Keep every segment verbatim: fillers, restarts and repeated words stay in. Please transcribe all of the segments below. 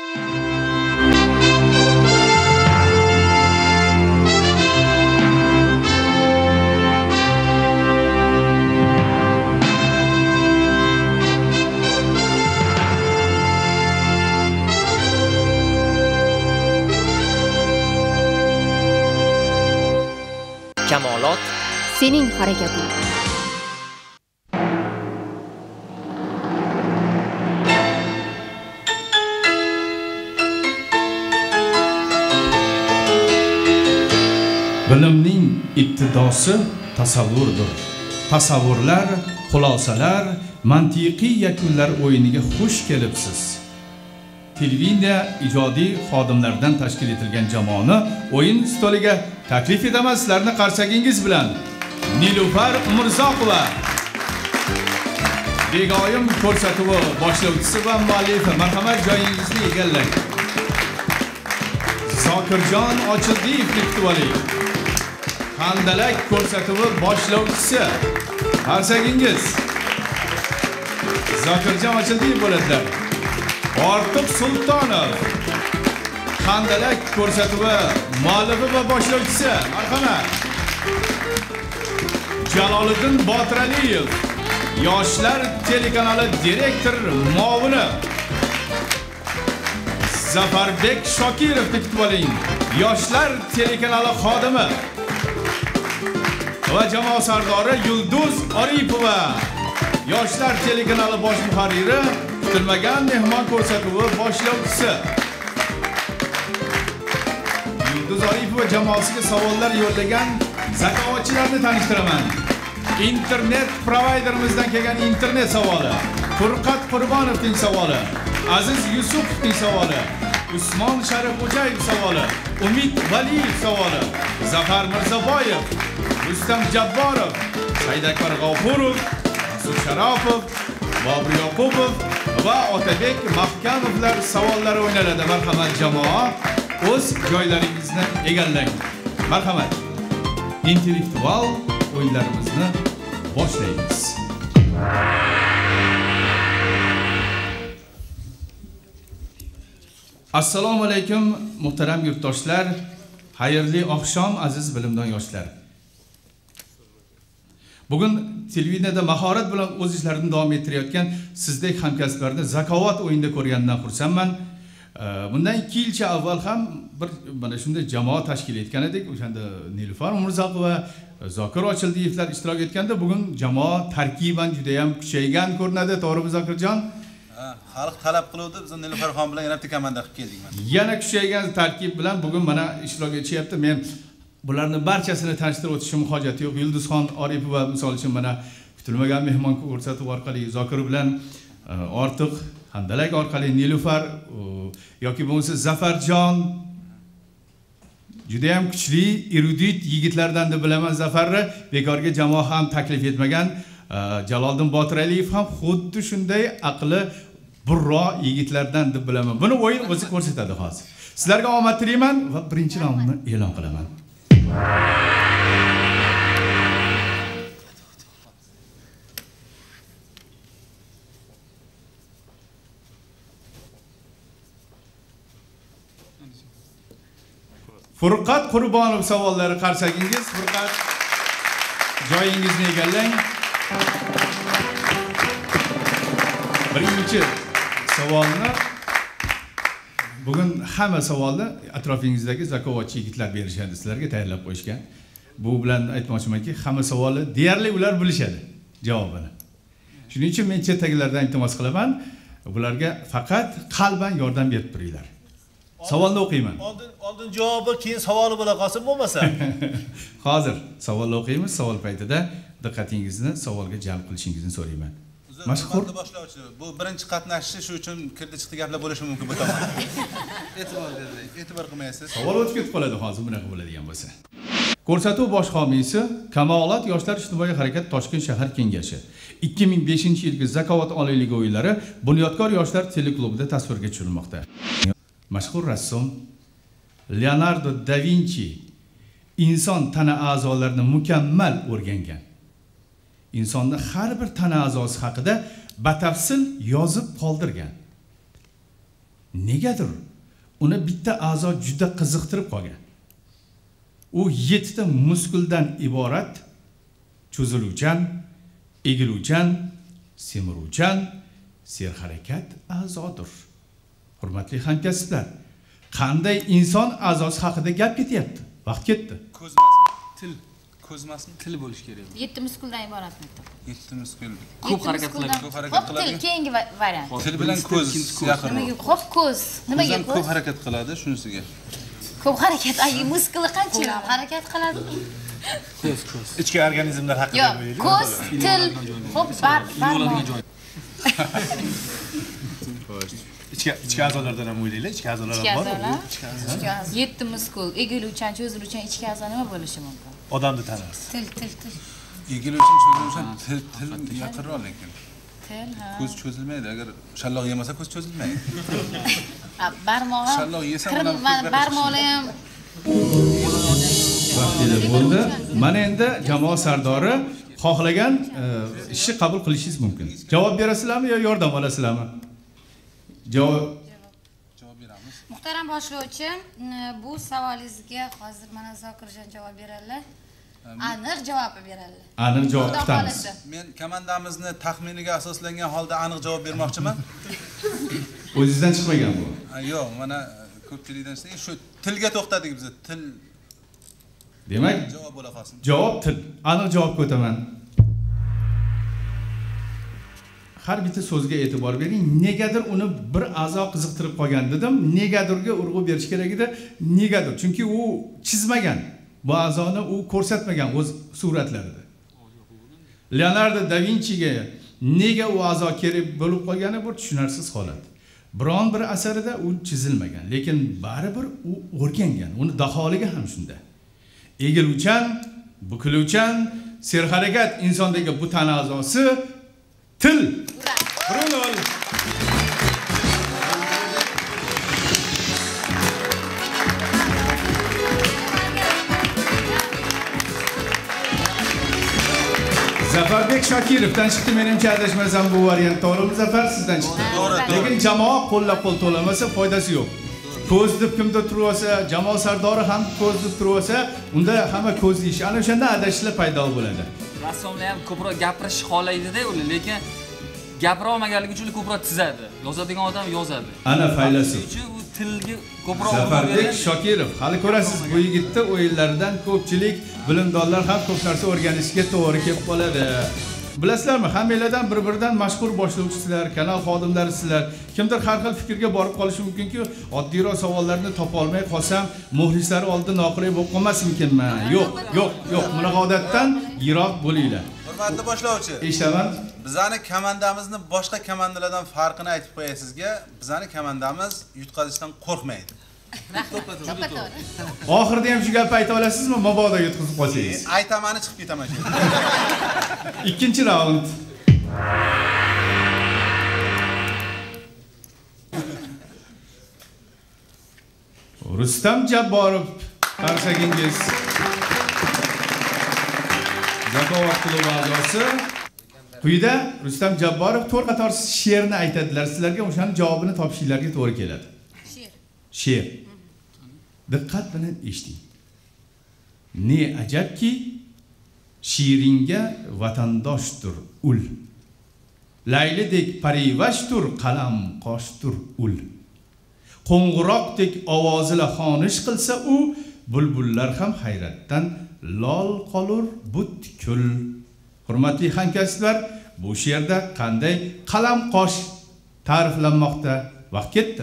Kamolot sening harakating. Bilimning ibtidosi tasavvurdir. Tasavvurlar, xulosalar, mantiqiy yakunlar o'yiniga xush kelibsiz. Televideniya ijodiy xodimlardan tashkil etilgan jamoani o'yin stoliga taklif etaman sizlarni qarsagingiz bilan. Nilufar Umurzoqova, begoyim ko'rsatuvi boshlovchisi va muallifi, marhamat joyingizni egallang. Zokirjon Ochildiyev kutuvali, Handalak ko'rsatuvi boshlovchisi, qarsagingiz Zokirjon Ochildiyev bo'ladilar. Ortiq Sultonov, Handalak ko'rsatuvi muallifi va boshlovchisi, marhamat. Jaloliddin Botiraliyev, Yoshlar telekanali direktor muavini. Zafarbek Shokirov kutib oling, Yoshlar telekanali xodimi. Va jamoa sardori Yulduz Oripova, Yoshlar telekanali bosh muharriri, kutilmagan mehmon ko'rsatuvi boshlovchisi. Yulduz Oripova jamoasiga savollar yo'llagan zakovatchilarni tanishtiraman. Internet provayderimizdan kelgan internet savoli, Furqat Qurbonovning savoli, Aziz Yusufovning savoli, Usmon Sharifxo'jayev savoli, Umid Valiyev savoli, Zafar Mirzaboyev, Rustam Jabborov, Saidakbar G'ofurov, Masud Sharofov, Bobur Yoqubov va Otabek Mahkamovlar savollari o'ynaladi. Marhamat jamoa, o'z joylaringizni egallang. Marhamat. Intellektual o'yinlarimizni boshlaymiz. Assalomu alaykum muhtaram yurtdoshlar, xayrli oqshom aziz bilimdon yoshlar. Bugun televideniyada mahorat bilan o'z ishlarini davom ettirayotgan sizdek hamkasblarni zakovat o'yinida ko'rgandan xursandman. Bundan ikki yilcha avval ham bir mana shunday jamoa tashkil etgan edik. O'shanda Nilufar Umurzoqova, Zokir Ochildiyevlar ishtirok etganda bugun jamoa tarkiban juda ham kuchaygan ko'rinadi. To'g'rimi Zokirjon? Ha, xalq talab qiluvdi, biz Nilufarxon bilan yana bitta komanda qilib keldik mana. Yana kuchaygan tarkib bilan bugun mana ishtirok etishyapti. Men bularni barchasini tanishtirib o'tishim hojati yo'q. Yulduzxon Oripova misol uchun mana kutilmagan mehmon ko'rsatuv orqali Zokir bilan ortiq Handalak orqali Nilufar yoki bo'lmasa Zafarjon juda ham kuchli erudit yigitlardan deb bilaman. Zafarni bekorga jamoa ham taklif etmagan. Jaloliddin Botiraliyev ham xuddi shunday aqli burro yigitlardan deb bilaman. Buni o'yin o'zi ko'rsatadi hozir. Sizlarga omad tilayman va birinchi nomni e'lon qilaman. Furqat Qurbonov savollari qarsagingiz. Furqat, joyingizni egallang. Birinchi savolni bugun hamma savolni atrofingizdagi zakovatchi yigitlar berishadi, sizlarga tayyorlab qo'yishgan. Bu bilan aytmoqchimanki, hamma savolni deyarli ular bilishadi javobini. Shuning uchun men chetdagilardan iltimos qilaman, bularga faqat qalban yordam berib turinglar. Savolni o'qiyman. Oldin oldin javobi, keyin savoli bo'la qolsin bo'lmasa. Hozir savolni o'qiymiz, savol paytida diqqatingizni savolga jalb qilishingizni so'rayman. Mashhur boshlovchi, bu birinchi qatnashishi, shu uchun kirdi chiqdi gaplar bo'lishi mumkin bu tomon. E'tibor berdik, e'tibor qilmaysiz. Savol o'tib ketib qoladi hozir bunaqa bo'ladigan bo'lsa. Ko'rsatuv bosh homiysi Kamolot Yoshlar ijtimoiy harakat Toshkent shahar kengashi. ikki ming beshinchi yilgi Zakovat oliyligi o'yinlari Bunyodkor yoshlar teleklubida tasvirga tushirilmoqda. Mashhur rassom Leonardo da Vinci inson tana a'zolarini mukammal o'rgangan. Insonning har bir tana a'zosi haqida batafsil yozib qoldirgan. Negadir uni bitta a'zo juda qiziqtirib qolgan. U yettita muskuldan iborat cho'ziluvchan, egiluvchan, semiruvchan serharakat a'zodir. Hurmatli hamkasblar, qanday inson a'zosi haqida gap ketyapti? Vaqt ketdi. Ko'z emasmi? Til. Ko'z emasmi? Til bo'lish kerak. yetti muskuldan iboratmi? yetti muskul. Ko'p harakat qiladi. Ko'p harakat Til qiladi. keyingi variant. Til bilan ko'z yaqinroq. Nimaga xo'p ko'z? Nimaga Ko'z ham ko'p ko'z? harakat qiladi shunisiga. Ko'p harakat, ay muskuli qancha harakat qiladi? Ko'z, ko'z. Ichki organizmlar haqida Yo'q, o'ylaylik. ko'z, til, xo'p bar, barmoq. joy. Ichki ichki a'zolardan ham o'ylaylik. Ichki a'zolar Ichki ham bor. a'zolar. Ichki a'zo. yetti muskul, egiluvchan, cho'ziluvchan ichki a'zo nima bo'lishi mumkin? Odamni tanasi. Til, til, til. Egiluvchan, cho'ziluvchan til til yaqinroq lekin. Til, ha. Ko'z cho'zilmaydi. Agar shalloq yemasa ko'z cho'zilmaydi. Ha, barmoq ham. Shalloq yesa Kirm- bilan ko'p barmoqlar ham Vaqtida bo'ldi. Mana endi jamoa sardori xohlagan e, ishni qabul qilishingiz mumkin. Javob berasizlarmi yo yordam olasizlarmi? Javob javob beramiz. Muhtaram boshlovchi, bu savolingizga hozir mana Zokirjon javob beradilar. Aniq javob beradilar. aniq javob Xudo kutamiz. xohlasa. Men komandamizni taxminiga asoslangan holda aniq javob bermoqchiman. O'zingizdan chiqmagan bu. Ha, yo'q, mana ko'pchilikdan eshitdik, shu tilga to'xtadik biz. Til Demak, javob bo'la qolsin. javob til. Aniq javobga o'taman. Har bitta so'zga e'tibor bering. Negadir uni bir a'zo qiziqtirib qolgan dedim. Negadirga urg'u berish kerak edi. Negadir? Chunki u chizmagan. Bu a'zoni u ko'rsatmagan o'z suratlarida. Leonardo da Vinciga nega u a'zo kerak bo'lib qolgani bir tushunarsiz holat. Biron bir asarida u chizilmagan, lekin baribir u o'rgangan. Uni daholigi ham shunda. Egiluvchan, bukiluvchan, serharakat insondagi bu tana a'zosi til. Bruno. Zafarbek Shokirovdan chiqdi, menimcha adashmasam bu variant to'g'rimi Zafar sizdan chiqdi. To'g'ri, Lekin jamoa qo'llab-qo'l to'lamasa foydasi yo'q. Ko'z deb kimdir turib olsa, jamoa sardori ham ko'z deb turib olsa, unda hamma ko'z deyish. Ana o'shanda adashishlar paydo bo'ladi. Rassomlar ham ko'proq gapirish xohlaydi-da, ular, lekin gapira olmaganligi uchun ko'proq chizadi. Yozadigan odam yozadi. Ana faylasuf. Shuning uchun u tilga ko'proq Zafarbek Shokirov, hali ko'rasiz bu yigitni o'yinlaridan ko'pchilik bilimdonlar ham ko'p narsa o'rganishga to'g'ri kelib qoladi. Bilasizlarmi, hammanglardan bir-biridan mashhur boshlovchisizlar, kanal xodimlarisizlar. Kimdir har xil fikrga borib qolishi mumkinki, oddiyroq savollarni topa olmay qolsam, muxlislar oldida noqulay bo'lib qolmasmikinman? Yo'q, yo'q, yo'q. Bunaqa odatdan yiroq bo'linglar. Hurmatli boshlovchi, Eshitaman. bizani komandamizni boshqa komandalardan farqini aytib qo'yay sizga. Bizani komandamiz yutqazishdan qo'rqmaydi. Oxirida ham shu gapni ayta olasizmi? Mabodo yutqizib qolsangiz. Aytamani chiqib ketaman shu. Ikkinchi raund. Rustam Jabborov qarsagingiz. Zakovat klubi a'zosi. Quyida Rustam Jabborov to'rt qator she'rni aytadilar. Sizlarga o'shaning javobini topishingizga to'g'ri keladi. She'r. She'r. Diqqat bilan eshiting. Ne ajabki, shiringa vatandoshdir ul. Laylidek parivashtur, qalam qoshtur ul. Qo'ng'iroqdek ovozila xonish qilsa u, bulbullar ham hayratdan lol qolur butkul. Hurmatli hamkasblar, bu she'rda qanday qalam qosh ta'riflanmoqda? Vaqt ketdi.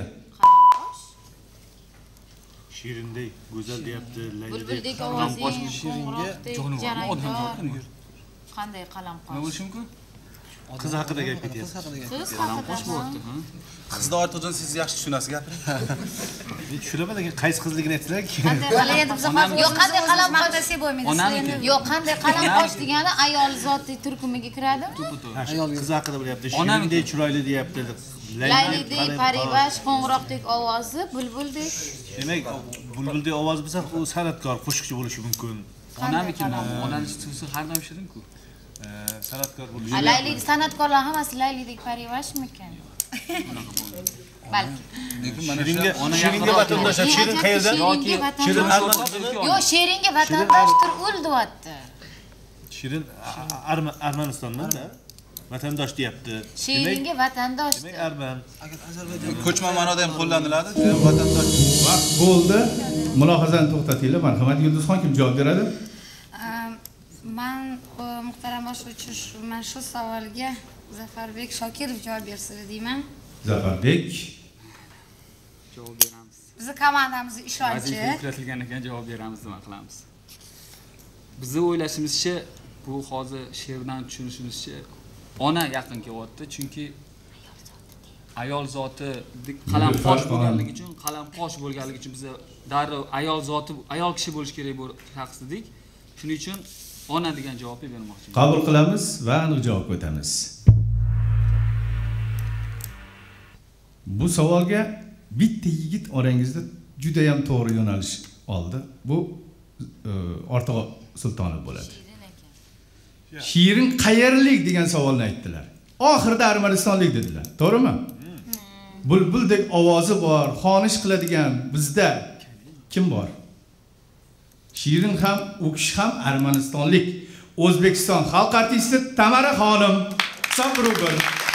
Shirinday, go'zal deyapti, Bulbuldek laylidek. ovozing, qo'ng'iroqdek jarangdor. Qanday qalam Nima qosh? bo'lishi mumkin? Qiz haqida gap ketyapti. Qiz haqida. Qizni Ortiqjon siz yaxshi tushunasiz gapiring. Men tushunaman, lekin qaysi qizligini aytdilar-ki? Qanday qalam endi biz hozir yo'q, qanday qalam qosh desak bo'lmaydi. Onamniki. Yo'q, qanday qalam qosh degani ayol zoti turkumiga kiradimi? Qiz haqida bo'lyapti. Shirinday, chiroyli deyapti. Laylidek parivash, qo'ng'iroqdek ovozi, bulbuldek. Demak, bulbuldek ovoz bo'lsa, u san'atkor, qo'shiqchi bo'lishi mumkin. Onamiki, onani chiqsa har doim shirin-ku. San'atkor bo'lishi. Laylik san'atkorlar hammasi laylidek parivashmikan? balki. Lekin mana Shiringa, shu Shiringa vatandosh, Shirin qayerda? Shiringa Shirin vatandosh. Armanistonda. Yo'q, Shiringa vatandoshdir, o'l deyapti. Shirin Armanistondan-da. Vatandosh deyapti. Shiringa vatandosh. Demak, Arman. ko'chma ma'noda ham qo'llaniladi, juda ham vatandosh. Vaqt bo'ldi. Mulohazani to'xtatinglar. Marhamat, Yulduzxon kim javob beradi? Men muhtaram boshlovchi, men shu savolga Zafarbek Shokirov javob bersa deyman. Zafarbek javob beramiz. Bizning komandamiz ishonchi. Vazifa yuklatilgan ekan javob beramiz nima qilamiz. Bizni o'ylashimizcha, bu hozir she'rdan tushunishimizcha ona yaqin kelyapti, chunki ayol zoti qalamqosh bo'lganligi uchun, qalamqosh bo'lganligi uchun biz darrov ayol zoti, ayol kishi bo'lish kerak bu shaxs dedik. Shuning uchun ona degan javobni bermoqchiman. qabul qilamiz va aniq javobga o'tamiz. Bu savolga bitta yigit orangizda juda ham to'g'ri yo'nalish oldi. Bu Ortiq Sultonov bo'ladi. Shirin qayerlik degan savolni aytdilar. Oxirida Armanistonlik dedilar. To'g'rimi? Bulbuldek ovozi bor, xonish qiladigan bizda kim bor? Shirin ham, u kishi ham Armanistonlik. O'zbekiston xalq artisti Tamara xonim. Sabr-bir.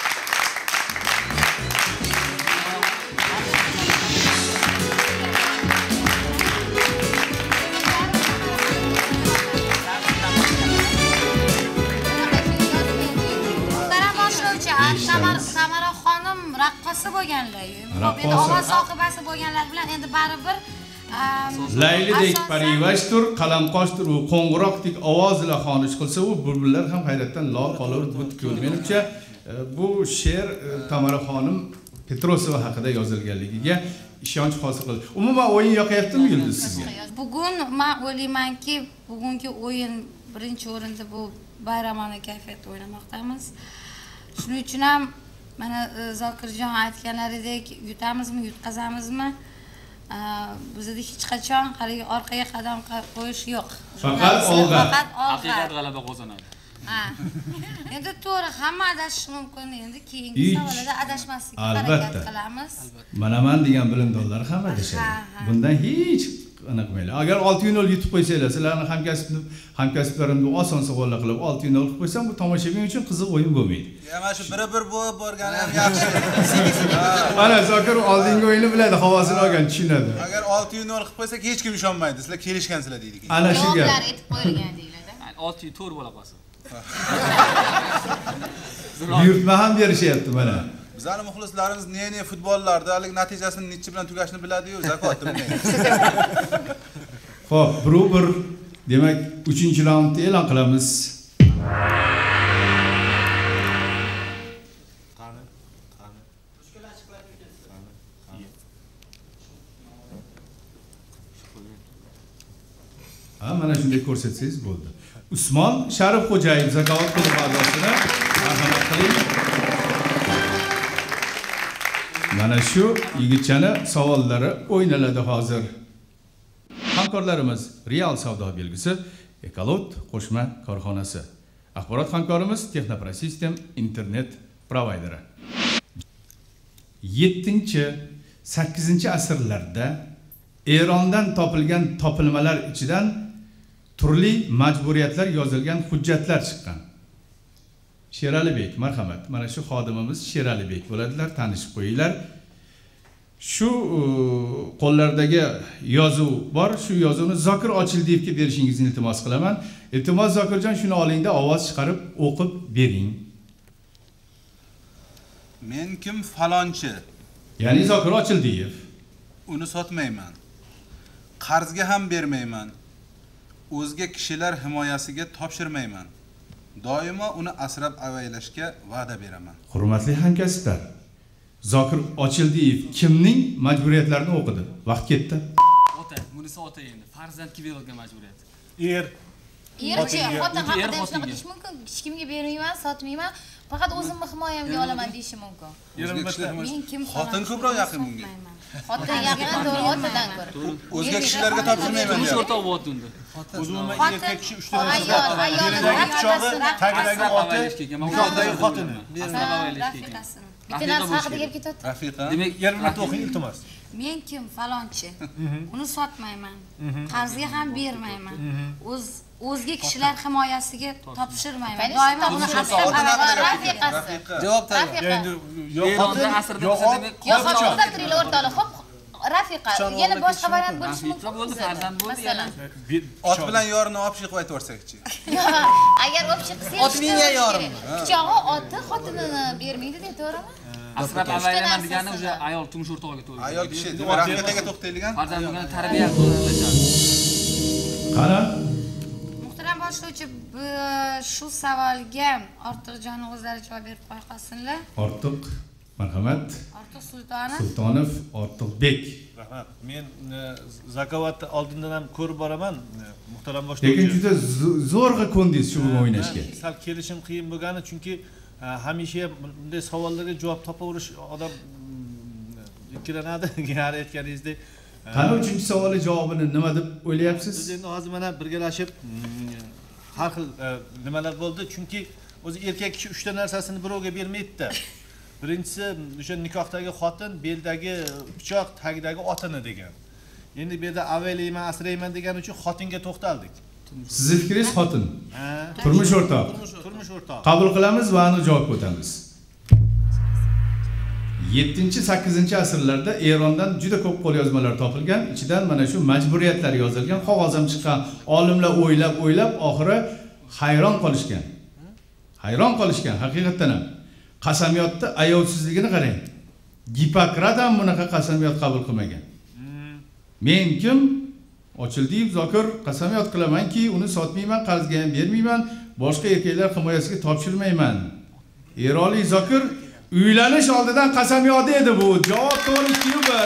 Tamara xonim raqqosa bo'lganlar. Endi ovoz sohibasi bo'lganlar bilan endi baribir Laylidek parivashtur, qalamqoshdir, u qo'ng'iroqdek ovoz bilan xonish qilsa, u bulbullar ham hayratdan lol qolur, butkul. Menimcha bu she'r Tamara xonim Petrosova haqida yozilganligiga ishonch hosil qildi. Umuman o'yin yoqayaptimi Yulduz sizga? Bugun men o'ylaymanki, bugungi o'yin birinchi o'rinda bu bayramona kayfiyatda o'ynamoqdamiz. Shuning uchun ham mana Zokirjon aytganlaridek yutamizmi, yutqazamizmi? Bizda hech qachon haligi orqaga qadam qo'yish yo'q. Faqat olg'a. Faqat olg'a. Haqiqat g'alaba qozonadi. Ha. Endi to'g'ri, hamma adashishi mumkin. Endi keyingi savollarda adashmaslikka harakat qilamiz. Mana men degan bilimdonlar ham adashadi. Bundan hech aniqmaylar. Agar olti nol yutib qo'ysanglar, sizlarning hamkasb hamkasblarimni oson savollar qilib olti nol qilib qo'ysam, bu tomoshabin uchun qiziq o'yin bo'lmaydi. Ya mana shu bir-bir bo'lib borgani ham yaxshi. Mana Zokir oldingi o'yinni biladi, havosini olgan, tushunadi. Agar olti nol qilib qo'ysak, hech kim ishonmaydi. Sizlar kelishgansizlar deydi. Ana shu gap. Javoblar aytib qo'yilgan deyiladi. olti to'rt bo'la qolsin. Buyurtma ham berishyapti mana. Bizlarning muxlislarimiz ne-ne futbollarda hali natijasini necha bilan tugashini biladi-yu, zakotni bilmaydi. Xo'p, bir-bir demak uchinchi raundni e'lon qilamiz. Qani, qani. Mushkul ochiqlab ketdi. Qani. Ha, mana shunday ko'rsatsangiz bo'ldi. Usmon Sharif Xo'jayev zakovat klubi a'zosini marhamat qiling. Mana shu yigitchani savollari o'ynaladi hozir. Hamkorlarimiz Real Savdo belgisi, Ekolot qo'shma korxonasi. Axborot hamkorimiz Texnoprosystem internet provayderi. yettinchi sakkizinchi asrlarda Erondan topilgan topilmalar ichidan turli majburiyatlar yozilgan hujjatlar chiqqan. Sheralibek, marhamat. Mana shu xodimimiz Sheralibek bo'ladilar, tanishib qo'yinglar. Shu qo'llardagi yozuv bor, shu yozuvni Zokir Ochildiyevga berishingizni iltimos qilaman. Iltimos Zokirjon, shuni olingda ovoz chiqarib o'qib bering. Men kim falonchi? Ya'ni Zokir Ochildiyev. Uni sotmayman. Qarzga ham bermayman. O'zga kishilar himoyasiga topshirmayman. Doimo uni asrab avaylashga va'da beraman. Hurmatli hamkasblar, Zokir Ochildiyev kimning majburiyatlarini o'qidi? Vaqt ketdi. Ota, bunisi ota endi. Farzandga berilgan majburiyat. Er. Erchi, xotin haqida shunaqa deyish mumkin. Hech kimga bermayman, sotmayman. Faqat o'zimni himoyamga olaman deyishi mumkin. Men kim xotin ko'proq yaqin bunga. Xotin yaqin to'g'ri otadan ko'ra. O'zga kishilarga topshirmayman Turmush deyapti. o'rtog'i bo'lyapti unda. O'zimman Xotin, erkak kishi uchta ayol, narsa. ayol, Beridagi pichog'i, tagidagi Asrab oti, avaylash kelgan. nikohdagi xotini. Asrab avaylash kelgan. Rafiqasini. Bitta narsa haqida gap ketyapti. Rafiqa. Demak, Yarim minut o'qing iltimos. Men kim falonchi. Uni sotmayman. Qarzga ham bermayman. O'z o'zga kishilar himoyasiga topshirmayman. Doimo uni rafiqasi. Javob tayyor. Endi yo Eronda xotin, asrda yo bizda ot, demak Yo yo xotin pichoq. o'rtatirlar o'rtoqlar. Xo'p, rafiqa. Yana boshqa variant bo'lishi Rafiqa mumkin. bo'ldi, farzand bo'ldi, yana. Bir Ot bilan yorini olib chiqib aytib Agar o'pchi qilsa, Ot menga yorim. Pichog'i oti xotinini bermaydi deb to'g'rimi? Asrab avaylaman degani o'sha ayol turmush o'rtog'iga to'g'ri. Ayol kishi rafiqaga to'xtaydigan. Farzand bo'lgan tarbiya qiladi. Qani? Muhtaram boshlovchi, shu savolga ortiqjon o'zlari javob berib qo'yqasinlar. Ortiq, marhamat. Ortiq Sultonov. Sultonov, Ortiqbek. Rahmat. Men zakovatni oldindan ham ko'rib boraman, muhtaram Lekin boshlovchi. juda zo'rg'a ko'ndingiz shu bilan o'ynashga. Sal kelishim qiyin bo'lgani, chunki hamisha bunday savollarga javob topaverish odam ikkilanadi. Yari aytganingizdek. Qani uchinchi savoli javobini nima deb o'ylayapsiz? Biz endi hozir mana birgalashib har xil nimalar bo'ldi, chunki o'zi erkak kishi uchta narsasini birovga bermaydi-da. Birinchisi o'sha nikohdagi xotin, beldagi pichoq, tagidagi otini degan. Endi bu yerda avaylayman, asrayman degan uchun xotinga to'xtaldik. Sizning fikringiz xotin. Ha, Turmush o'rtoq. turmush o'rtoq. Qabul qilamiz va uni javob o'tamiz. yettinchi sakkizinchi asrlarda Erondan juda ko'p qo'lyozmalar topilgan, ichidan mana shu majburiyatlar yozilgan, qog'oz ham chiqqan. Olimlar o'ylab, o'ylab oxiri hayron qolishgan. Hayron qolishgan haqiqatan ham. Qasamyotda ayovsizligini qarang. Gipokrat ham bunaqa qasamyot qabul qilmagan. Men kim? Ochildiyev Zokir qasamyot qilamanki, uni sotmayman, qarzga ham bermayman, boshqa erkaklar himoyasiga topshirmayman. Eronlik Zokir uylanish oldidan qasamyod edi bu. Javob to'g'ri ikki bir.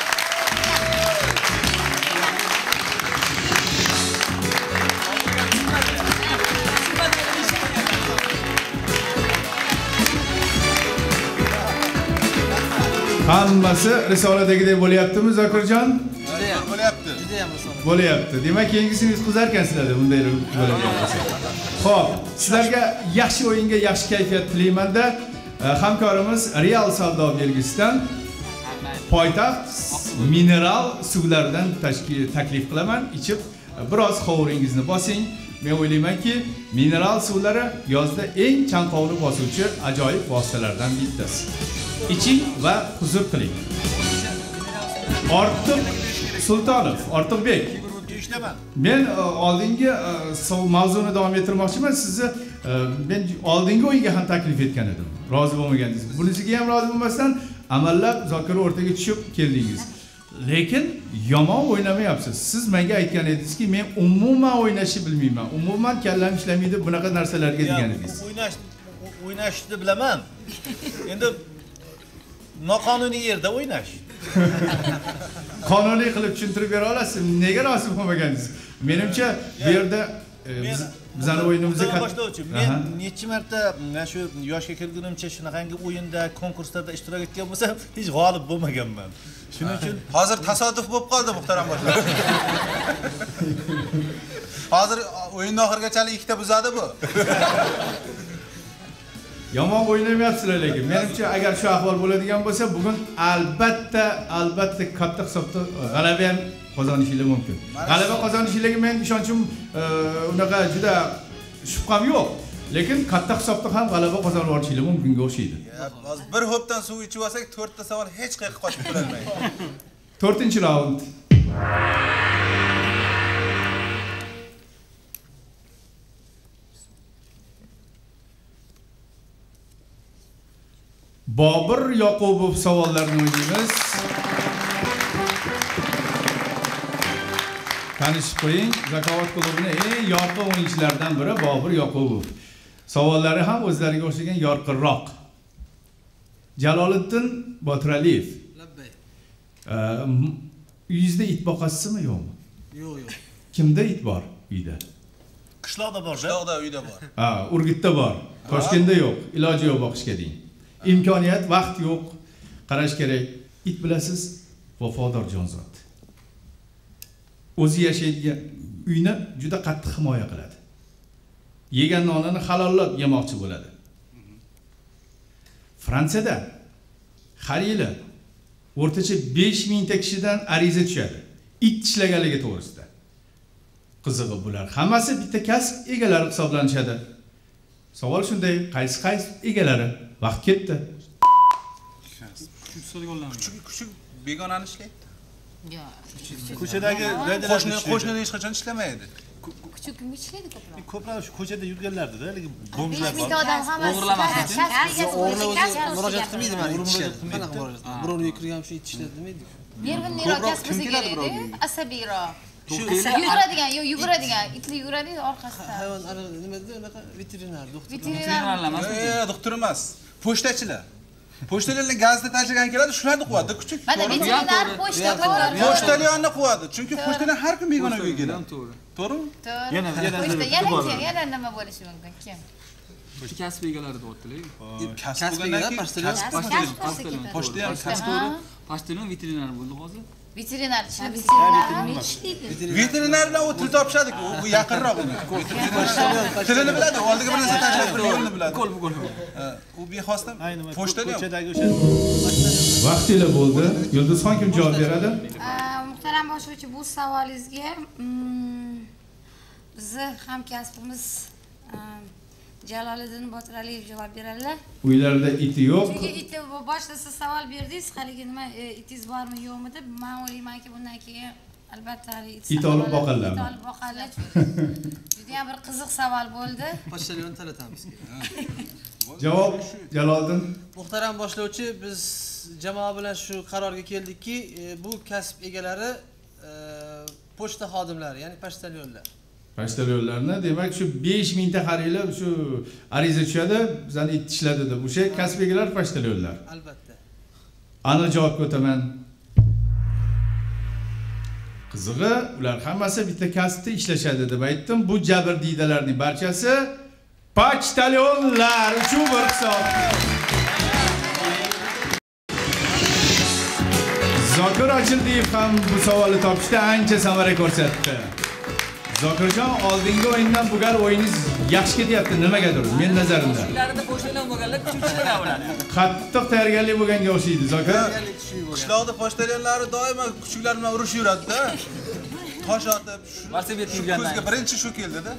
Hammasi risoladagidek bo'lyaptimi Zokirjon? Bo'lyapti. Juda ham risolat. Bo'lyapti. Demak, yangisini yutqizar ekansizlar bunday bo'ladigan bo'lsa. Xo'p, sizlarga yaxshi o'yinga, yaxshi kayfiyat tilayman-da. Hamkorimiz Real savdo belgisidan poytaxt mineral suvlaridan tashkil taklif qilaman. Ichib biroz qovuringizni bosing. Men o'ylaymanki, mineral suvlari yozda eng chanqovni bosuvchi ajoyib vositalardan bittasi. Iching va huzur qiling. Ortiq Sultonov, Ortiqbek. Men oldingi mavzuni davom ettirmoqchiman. Sizni men oldingi o'yinga ham taklif etgan edim. Rozi bo'lmagansiz. Bunisiga ham rozi bo'lmasdan amallab Zokir o'rtaga tushib keldingiz. Lekin yomon o'ynamayapsiz. Siz menga aytgan edingizki, men umuman o'ynashni bilmayman. Umuman kallam ishlamaydi bunaqa narsalarga degan edingiz. O'ynash o'ynashni bilaman. Endi noqonuniy yerda o'ynash. Qonuniy qilib tushuntirib bera olasiz. Nega rozi bo'lmagansiz? Menimcha bu yerda bizning o'yinimizga boshlovchi. Men necha marta mana shu yoshga kirgunimcha shunaqangi o'yinda, konkurslarda ishtirok etgan bo'lsam, hech g'olib bo'lmaganman. Shuning uchun Hozir tasodif bo'lib qoldi muhtaram boshlovchi. Hozir o'yin oxirigacha ikkita buzadi bu. Yomon o'ynamayapsizlar lekin. Menimcha agar shu ahvol bo'ladigan bo'lsa, bugun albatta, albatta katta hisobda g'alaba ham qozonishingiz mumkin. G'alaba qozonishingizga men ishonchim unaqa juda shubham yo'q. Lekin katta hisobda ham g'alaba qozonib olishingiz mumkinga o'xshaydi. Hozir bir hopdan suv ichib olsak, to'rtta savol hech qayerga qochib bo'lmaydi. to'rtinchi raund. Bobur Yoqubov savollarini o'ylaymiz. Tanishib qo'ying, Zakovat klubining eng yorqin o'yinchilaridan biri Bobur Yoqubov. Savollari ham o'zlariga o'xshagan yorqinroq. Jaloliddin Botiraliyev. Labbay. Uyingizda it boqasizmi yo'qmi? Yo'q, yo'q. Kimda it bor uyda? qishloqda bor. Qishloqda uyda bor. Ha, Urgutda bor. Toshkentda yo'q. Iloji yo'q boqishga deng. Imkoniyat, vaqt yo'q. Qarash kerak. It bilasiz, vafodor jonzot. O'zi yashaydigan uyni juda qattiq himoya qiladi. Yegan nonini halollab yemoqchi bo'ladi. Fransiyada har yili o'rtacha besh mingta kishidan ariza tushadi it tishlaganligi to'g'risida. Qizig'i bular hammasi bitta kasb egalari hisoblanishadi. Savol shunday, qaysi qaysi egalari? Vaqt ketdi. Kuchuk kuchuk begonani ishlaydi. Yo'q. Ko'chadagi Qo'shni qo'shnini hech qachon ishlamaydi. Kuchuk kimga ishlaydi ko'proq? Ko'proq shu ko'chada yurganlarda-da, lekin besh bomjlar mingta bor. odam hammasi O'g'ri o'zi kasb murojaat qiladi. qilmaydi mana ishlaydi. Qanaqa murojaat? Birovga kirgan shu ishlaydi demaydi. Nervniroq kasb qilsa kerak-da, asabiyroq. Yuguradigan, yo'q, yuguradigan, itli yuguradi orqasidan. Hayvon nima dedi? Unaqa veterinar, doktor. Veterinar emas. Yo'q, doktor emas. Pochtachilar. Pochtalarni gazda tashlagan keladi, shularni quvadi, kuchuk. Mana veterinar pochta qiladi. Pochtalarni quvadi, chunki pochtalar har kun begona uyga keladi. To'g'ri. To'g'rimi? Yana yana Pochta yana yana nima bo'lishi mumkin? Kim? Shu kasb egalari deyaptilar. Kasb egalari pochtalar. Pochta ham kasb. Pochtalar veterinar bo'ldi hozir. Veterinar Veterinar bilan u til topishadi-ku, u yaqinroq uni. Tilini biladi, oldiga bir narsa tashlab yo'lini biladi. Qo'l bu qo'l. U bexosdan ayni pochtada ko'chadagi o'sha Vaqtila bo'ldi. Yulduzxon kim javob beradi? Muhtaram boshlovchi, bu savolingizga bizni hamkasbimiz Jaloliddin Botir Aliyev javob beradilar. Uylarda iti yo'q. Chunki iti boshida siz savol berdingiz, haligi nima itingiz bormi yo'qmi deb. Men o'ylaymanki, bundan keyin albatta it olib boqadilar. It olib boqadilar. Juda ham bir qiziq savol bo'ldi. Pochtalarni talatamiz. Javob Jaloliddin. Muhtaram boshlovchi, biz jamoa bilan shu qarorga keldikki, bu kasb egalari pochta xodimlari, ya'ni pochtalyonlar. Pochtalyonlarni, demak shu besh mingta har yili shu ariza tushadi, bizani it tishladi deb. O'sha kasb egalari pochtalyonlar. Albatta. Aniq javobga o'taman. Qizig'i, ular hammasi bitta kasbda ishlashadi deb aytdim. Bu jabrdiydalarning barchasi pochtalyonlar uchun bir hisob. Zokir Ochildiyev ham bu savolni topishda ancha samara ko'rsatdi. Zokirjon, oldingi o'yindan bu gal o'yiningiz yaxshi ketyapti, nimagadir, men nazarimda. Ularda pochtalar bo'lganlar kuchukchilar bo'ladi. Qattiq tayyorgarlik bo'lganga o'xshaydi, Zokir. Qishloqda pochtalarlari doimo kuchuklar bilan urush yuradi-da. Tosh otib, velosiped yurgandan. Ko'zga birinchi shu keldi-da.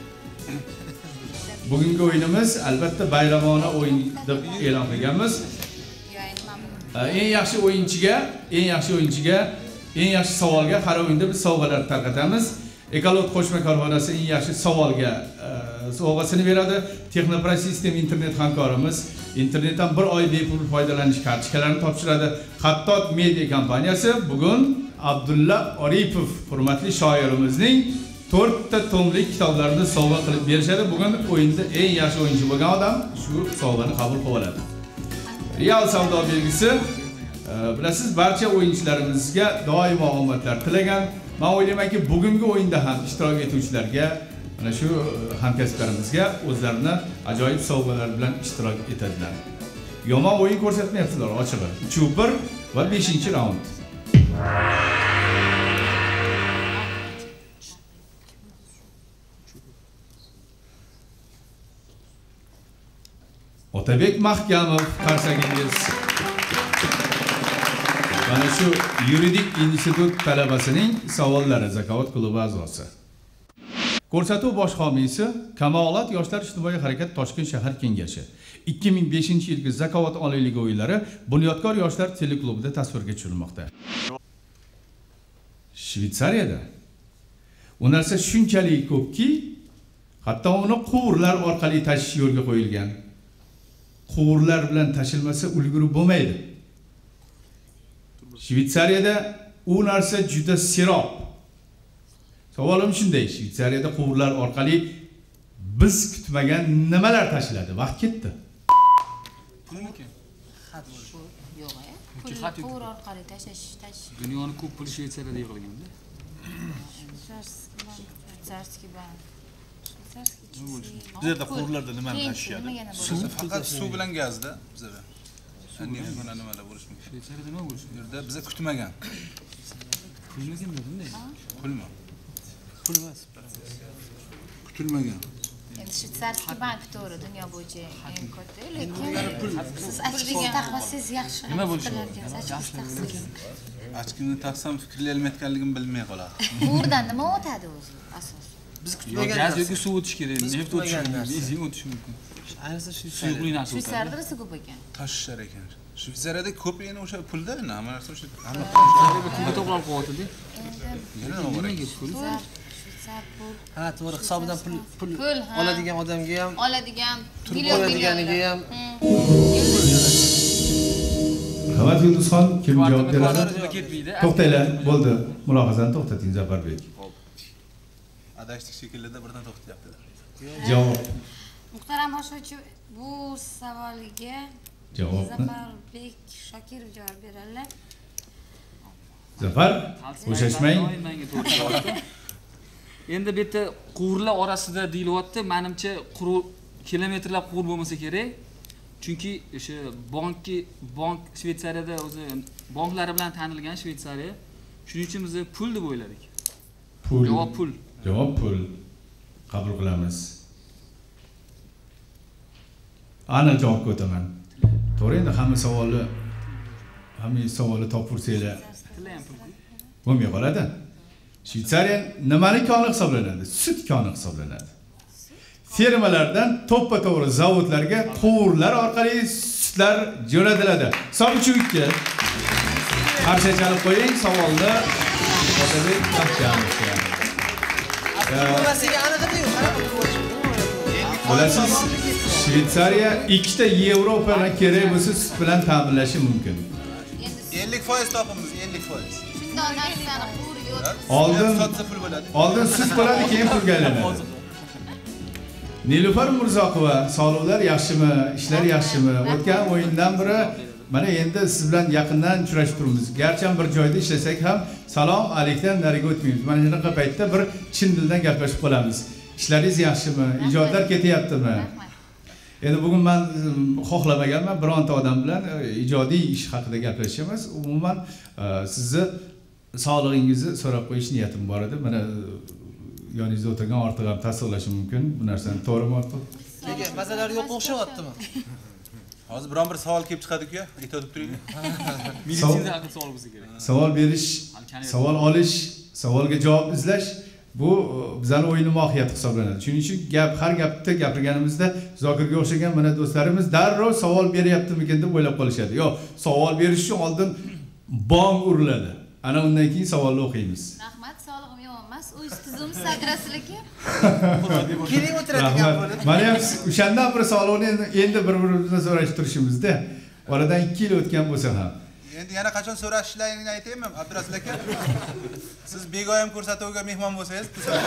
Bugungi o'yinimiz albatta bayramona o'yin deb e'lon qilganmiz. Eng yaxshi o'yinchiga, eng yaxshi o'yinchiga, eng yaxshi savolga har o'yinda biz sovg'alar tarqatamiz. Ekolot qo'shma korxonasi eng yaxshi savolga sovg'asini beradi. Texnopress System internet hamkorimiz internetdan bir oy bepul foydalanish kartochkalarini topshiradi. Xattot media kompaniyasi bugun Abdulla Oripov hurmatli shoirimizning to'rtta tomlik kitoblarini sovg'a qilib berishadi. Bugun o'yinda eng yaxshi o'yinchi bo'lgan odam shu sovg'ani qabul qilib oladi. Real savdo belgisi. Bilasiz, barcha o'yinchilarimizga doimo omadlar tilagan. Men o'ylaymanki, bugungi o'yinda ham ishtirok etuvchilarga, mana shu hamkasblarimizga o'zlarini ajoyib sovg'alar bilan ishtirok etadilar. Yomon o'yin ko'rsatmayapsizlar, ochig'i. uch bir va beshinchi raund. Otabek Mahkamov qarsagingiz. Mana shu yuridik institut talabasining savollari Zakovat klubi a'zosi. Ko'rsatuv bosh homiysi Kamolat yoshlar ijtimoiy harakat Toshkent shahar kengashi. ikki ming beshinchi yilgi Zakovat oliy ligi o'yinlari Bunyodkor yoshlar teleklubida tasvirga tushirilmoqda. Shvetsariyada u narsa shunchalik ko'pki, hatto uni quvurlar orqali tashish yo'lga qo'yilgan. Quvurlar bilan tashilmasa ulgurib bo'lmaydi. Shvetsariyada u narsa juda serob. Savolim shunday, Shvetsariyada quvurlar orqali biz kutmagan nimalar tashiladi? Vaqt ketdi. Pulniki. Xat yo'q-a? Xat quvur orqali tashish, tashish. Dunyoning ko'p puli Shvetsariyada yig'ilganda. Shvetsarskiy bank. Bu yerda quvurlarda nimani tashishyadi? Faqat suv bilan gazda bizda. Nima mana nimalar bo'lishi mumkin? Shvetsariyada nima bo'lishi Bu yerda biza kutmagan. Pulmagan bunday. Pulmi? Pul emas. Kutilmagan. Endi Shvetsarskiy bank to'g'ri dunyo bo'yicha eng katta, lekin siz ochko taqmasangiz yaxshi. Nima bo'lishi mumkin? Ochkimni taqsam fikrlayolmayotganligimni bilmay qoladi. Bu yerdan nima o'tadi o'zi asosan? Biz Yo, kutmagan gaz narsa. yoki suv o'tishi kerak, neft o'tishi mumkin, benzin o'tishi mumkin. Ayniqsa shu Suyuqli narsa o'tadi. Shvetsariyada rosa ko'p ekan. Toshishar ekan. Shvetsariyada ko'p yana o'sha pulda nima narsa o'sha Pulni to'g'rilab qo'yadi. yana nima bor? Nimaga pul? Shvetsar pul. Ha, to'g'ri, hisobidan pul pul Pul, ha. oladigan odamga ham, Oladigan, turib oladiganiga ham Xavat Yulduzxon kim javob beradi? Puli ketmaydi. To'xtanglar, bo'ldi. Mulohazani to'xtating Zafarбек. Adashdik shekillida birdan to'xtatyaptilar. Javob. Muhtaram boshlovchi, bu savoliga Javobni Zafarbek Shokirov javob beradilar. Zafar, bo'shashmang. Menga to'g'ri kelyapti. Endi bu yerda quvurlar orasida deyilyapti. Menimcha quruq kilometrlab quvur bo'lmasa kerak. Chunki o'sha bankki bank Shvetsariyada o'zi banklari bilan tanilgan Shvetsariya. Shuning uchun biz pul deb o'yladik. Pul. Javob pul. Javob pul. Qabul qilamiz. Aniq javobga o'taman. To'g'ri, endi hamma savolni hamma savolni topursangiz Tilla ham pul. bo'lmay qoladi. Shvetsariya nimani koni hisoblanadi? Sut koni hisoblanadi. Fermalardan to'ppa-to'g'ri zavodlarga quvurlar orqali sutlar jo'natiladi. Hisob uchun ikki. Qarshi chalib qo'ying savolni. Otabek Mahkamov. Bo'lmasiga aniqdi-yu, qarab Bilasiz, Shvetsariya ikkita Yevropaga kerak bo'lsa sut bilan ta'minlashi mumkin. ellik foiz topimiz, ellik foiz. Shundoq narsani quvurga o'tib Oldin Sotsa pul bo'ladi. oldin sut bo'ladi, keyin pulga aylanadi. Nilufar Murzoqova, sog'liqlar yaxshimi? Ishlar yaxshimi? O'tgan o'yindan biri mana endi siz bilan yaqindan uchrashib turibmiz. Garchi bir joyda ishlasak ham salom alaykum nariga o'tmaymiz. Mana shunaqa paytda bir chin dildan gaplashib qolamiz. Ishlaringiz yaxshimi? Ijodlar ketyaptimi? Endi bugun men xohlamaganman bironta odam bilan ijodiy ish haqida gaplashamiz. Umuman sizni sog'lig'ingizni so'rab qo'yish niyatim bor edi. Mana yoningizda o'tirgan ortiq ham tasdiqlashi mumkin. Bu narsani to'g'rimi ortiq? nega mazalari yo'q o'xshayoaptimi? Hozir biron bir savol kelib chiqadi-ku, aytib turaylik. Meditsinda haqida savol bo'lsa kerak. Savol berish, savol olish, savolga javob izlash bu bizning o'yin mohiyati hisoblanadi. Shuning uchun gap har gapda gapirganimizda Zokirga o'xshagan mana do'stlarimiz darrov savol beryaptimikin deb o'ylab qolishadi. Yo'q, savol berish uchun oldin bong uriladi. Ana undan keyin savolni o'qiymiz. Rahmat, sog'lig'im yomon emas. Uy tuzum sadrasiliki. Keling o'tiradigan bo'lib. Mana ham o'shandan bir savolni endi bir-birimizdan so'rashib turishimizda, oradan ikki yil o'tgan bo'lsa ham. Endi yana qachon so'rashishlaringni aytaymi, Abdurasul aka? Siz begoyim ko'rsatuvga mehmon bo'lsangiz,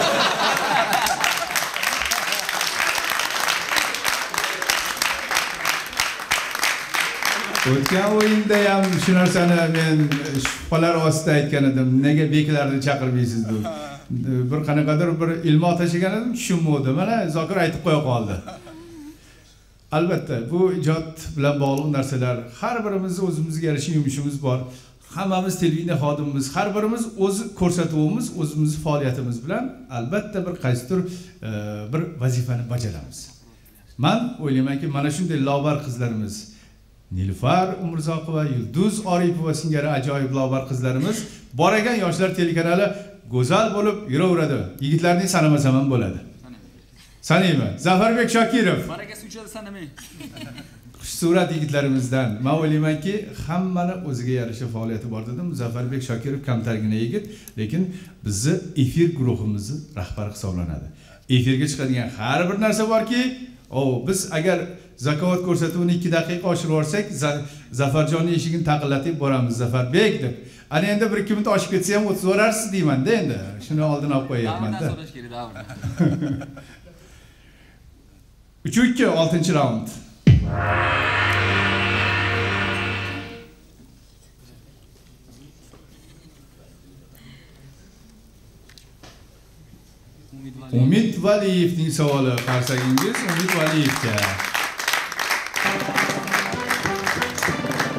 O'tgan o'yinda ham shu narsani men shubhalar ostida aytgan edim. Nega beklarni chaqirmaysiz deb. Bir qanaqadir bir ilmoq tashlagan edim, tushunmadi. Mana Zokir aytib qo'ya qoldi. Albatta, bu ijod bilan bog'liq narsalar. Har birimiz o'zimizga yarasha yumushimiz bor. Hammamiz televideniya xodimimiz, har birimiz o'z ko'rsatuvimiz, o'zimizning faoliyatimiz bilan albatta bir qaysidir bir vazifani bajaramiz. Men o'ylaymanki, mana shunday lobar qizlarimiz Nilufar Umurzoqova, Yulduz Oripova singari ajoyib lobar qizlarimiz boragan yoshlar telekanali go'zal bo'lib yuraveradi. Yigitlarning sanamasam ham bo'ladi. Sanaymi? Zafarbek Shokirov. Barakasi uchadi sanamay. Xushsurat yigitlarimizdan. Men o'ylaymanki, hammani o'ziga yarasha faoliyati bor dedim. Zafarbek Shokirov kamtargina yigit, lekin bizni efir guruhimizning rahbari hisoblanadi. Efirga chiqadigan har bir narsa borki, o biz agar zakovat ko'rsatuvini ikki daqiqa oshirib olsak, Zafarjonning eshigini taqillatib boramiz Zafarbek deb. Ana endi bir ikki minut oshib ketsa ham o'tib o'rarsiz deyman-da endi. Shuni oldin olib qo'yapman-da. Davrdan so'rash kerak, davrdan. uch ikki oltinchi raund. Umid Valiyevning savoli qarsagingiz Umid Valiyevga.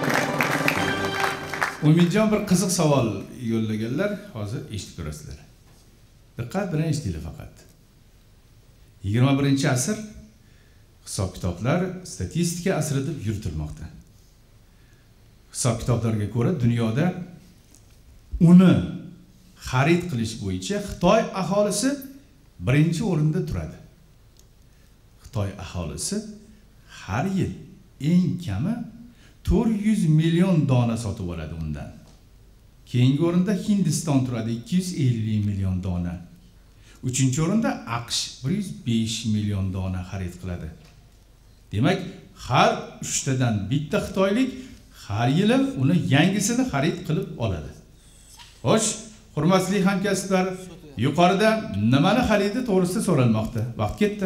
Umidjon bir qiziq savol yo'llaganlar, hozir eshitib ko'rasizlar. Diqqat bilan eshitinglar faqat. yigirma birinchi asr hisob-kitoblar statistika asri deb yuritilmoqda. Hisob-kitoblarga ko'ra dunyoda uni xarid qilish bo'yicha Xitoy aholisi birinchi o'rinda turadi. Xitoy aholisi har yil eng kami to'rt yuz million dona sotib oladi undan. Keyingi o'rinda Hindiston turadi ikki yuz ellik million dona. Uchinchi o'rinda AQSh bir yuz besh million dona xarid qiladi. Demak, har uchtadan bitta xitoylik har yili uni yangisini xarid qilib oladi. Xo'sh, hurmatli hamkasblar, yuqorida nimani xaridi to'g'risida so'ralmoqda. Vaqt ketdi.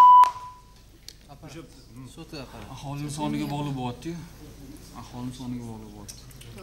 Aholi soniga bog'liq bo'lyapti-yu. Aholi soniga bog'liq bo'lyapti.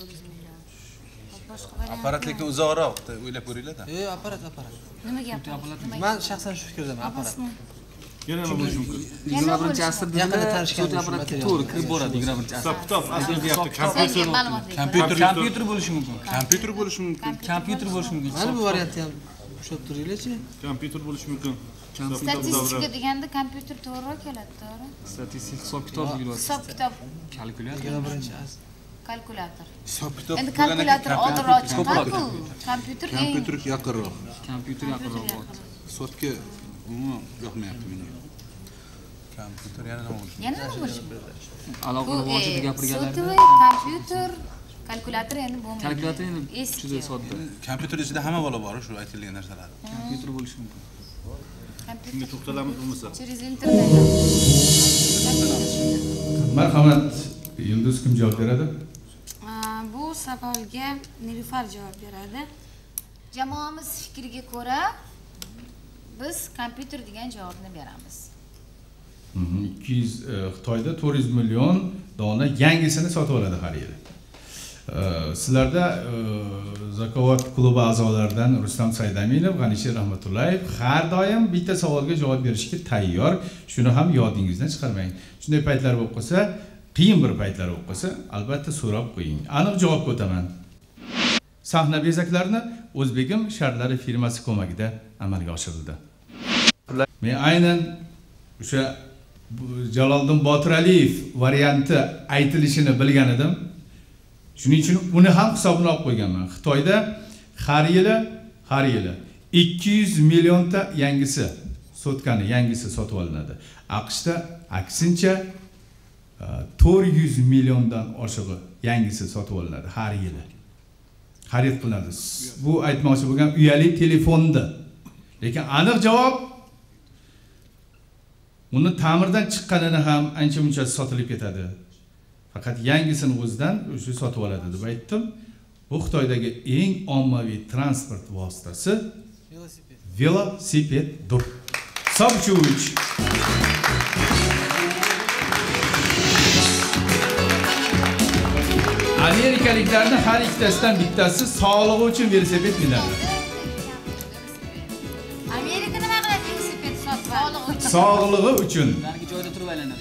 Apparat lekin uzoqroq o'ylab ko'ringlar-da. E, apparat, apparat. Nima gap? Men shaxsan shu fikrdaman, apparat. Yana nima bo'lishi mumkin? yigirma birinchi asrda Yaqinda tanishgan apparatga to'g'ri kirib boradi yigirma birinchi asrda. Hisob-kitob asli deyapti, Senga ma'lumot ber. Kompyuter kompyuter bo'lishi mumkin. Kompyuter bo'lishi mumkin. Kompyuter bo'lishi mumkin. Mana bu variantni ham ushlab turinglar-chi. kompyuter bo'lishi mumkin. Statistika deganda kompyuter to'g'ri keladi, to'g'ri? Statistik hisob-kitob yuradi. Hisob-kitob, Kalkulyator. yigirma birinchi asr. kalkulyator. Hisob-kitob Endi kalkulyator oldinroq chiqqan-ku. Kompyuter eng kompyuter yaqinroq. Kompyuter yaqinroq bo'ladi. Hisobga umuman yoqmayapti menga. Kompyuter yana nima bo'lishi? yana nima bo'lishi? Aloqa rivojida gapirganlar. Sotuv, kompyuter, kalkulyator endi bo'lmaydi. Kalkulyator endi Eski. juda sodda. Kompyuter ichida hamma bola bor, shu aytilgan narsalar. Kompyuter bo'lishi mumkin. Shunga to'xtalamiz bo'lmasa. Через internet. Marhamat, Yulduz kim javob beradi? Bu savolga Nilufar javob beradi. Jamoamiz fikriga ko'ra biz kompyuter degan javobni beramiz. ikki yuz Xitoyda to'rt yuz million dona yangisini sotib oladi har yili. Sizlarda Zakovat klubi a'zolaridan Rustam Saydaminov, G'anisher Rahmatullayev har doim bitta savolga javob berishga tayyor. Shuni ham yodingizdan chiqarmang. Shunday paytlar bo'lib qolsa, qiyin bir paytlar bo'lib qolsa, albatta so'rab qo'ying. Aniq javobga o'taman. Sahna bezaklarini O'zbegim sharlari firmasi ko'magida amalga oshirildi. Men aynan o'sha Jaloliddin Botiraliyev varianti aytilishini bilgan edim. Shuning uchun uni ham hisobini olib qo'yganman. Xitoyda har yili, har yili ikki yuz millionta yangisi, sotkani yangisi sotib olinadi. AQShda aksincha to'rt yuz milliondan oshig'i yangisi sotib olinadi har yili. Xarid qilinadi. Bu aytmoqchi bo'lgan uyali telefonni. Lekin aniq javob uni ta'mirdan chiqqanini ham ancha-muncha sotilib ketadi. Faqat yangisini o'zidan o'sha sotib oladi deb aytdim. Bu Xitoydagi eng ommaviy transport vositasi Velosiped. velosipeddir. Hisob uch. Amerikaliklarning har ikkitasidan bittasi sog'lig'i uchun velosiped minadi. Amerika nima qiladi velosiped sotib oladi? Sog'lig'i uchun. Ularga joyda turib aylanadi.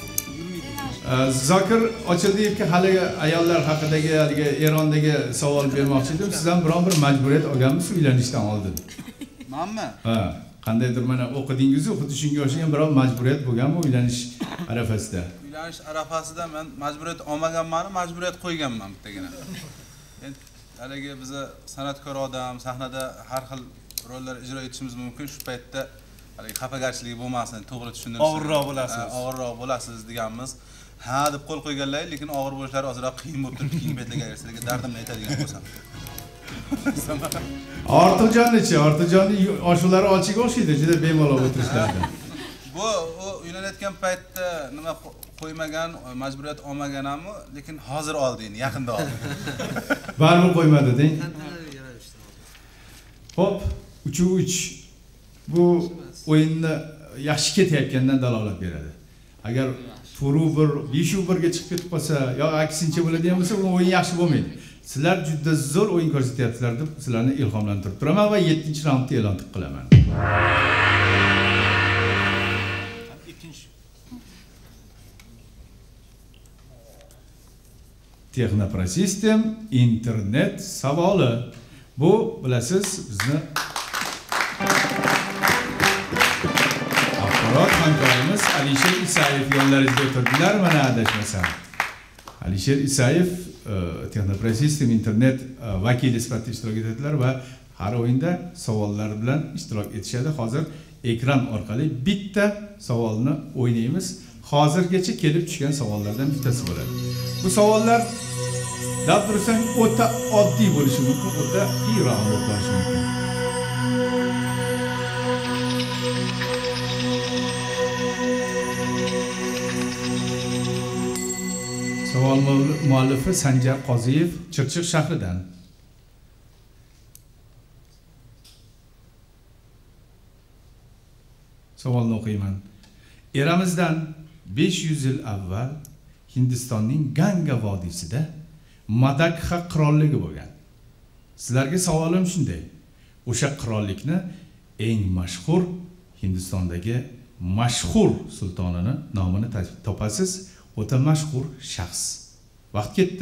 Zokir Ochildiyevga hali ayollar haqidagi haligi Erondagi savol bermoqchi edim. Sizdan biron bir majburiyat olganmisiz uylanishdan oldin? Menmi? Ha, qandaydir mana o'qidingiz-ku, xuddi shunga o'xshagan biron majburiyat bo'lganmi uylanish arafasida? Uylanish arafasida men majburiyat olmaganman, majburiyat qo'yganman bittagina. Endi haligi biz san'atkor odam, sahnada har xil rollar ijro etishimiz mumkin. Shu paytda haligi xafagarchilik bo'lmasin, to'g'ri tushundirsiz. Og'irroq bo'lasiz. Og'irroq bo'lasiz deganmiz. Ha deb qo'l qo'yganlar, lekin og'ir bo'lishlari ozroq qiyin bo'lib turibdi. Keyin paytlarga sizlarga dardimni aytadigan bo'lsam. Ortiqjonnichi, Ortiqjonni oshulari ochiga o'xshaydi, juda bemalol o'tirishlardi. Bu u uylanayotgan paytda nima qo'ymagan, majburiyat olmagan hammi, lekin hozir oldi, endi yaqinda oldi. Baribir qo'ymadi deng. Xo'p, uch uch bu o'yinni yaxshi ketayotgandan dalolat beradi. Agar to'rt bir, besh bir ga chiqib ketib qolsa, yo aksincha bo'ladigan bo'lsa, bu o'yin yaxshi bo'lmaydi. Sizlar juda zo'r o'yin ko'rsatyapsizlar deb sizlarni ilhomlantirib turaman va yettinchi raundni e'lon qilaman. Texnoprosystem internet savoli. Bu bilasiz bizni axborot hamkorimiz Alisher Isayev yonlaringizda o'tirdilar, mana adashmasam. Alisher Isayev Texnoprosystem internet vakili sifatida ishtirok etadilar va har o'yinda savollar bilan ishtirok etishadi. Hozir ekran orqali bitta savolni o'ynaymiz. Hozirgacha kelib tushgan savollardan bittasi bo'ladi. Bu savollar dabdursan o'ta oddiy bo'lishi mumkin, o'ta qiyinroq bo'lishi mumkin. Savol muallifi Sanjar Qoziyev Chirchiq shahridan. Savolni o'qiyman. Eramizdan besh yuz yil avval Hindistonning Ganga vodiysida Madakha qirolligi bo'lgan. Sizlarga savolim shunday. O'sha qirollikni eng mashhur Hindistondagi mashhur sultonini nomini topasiz. O'ta mashhur shaxs. Vaqt ketdi.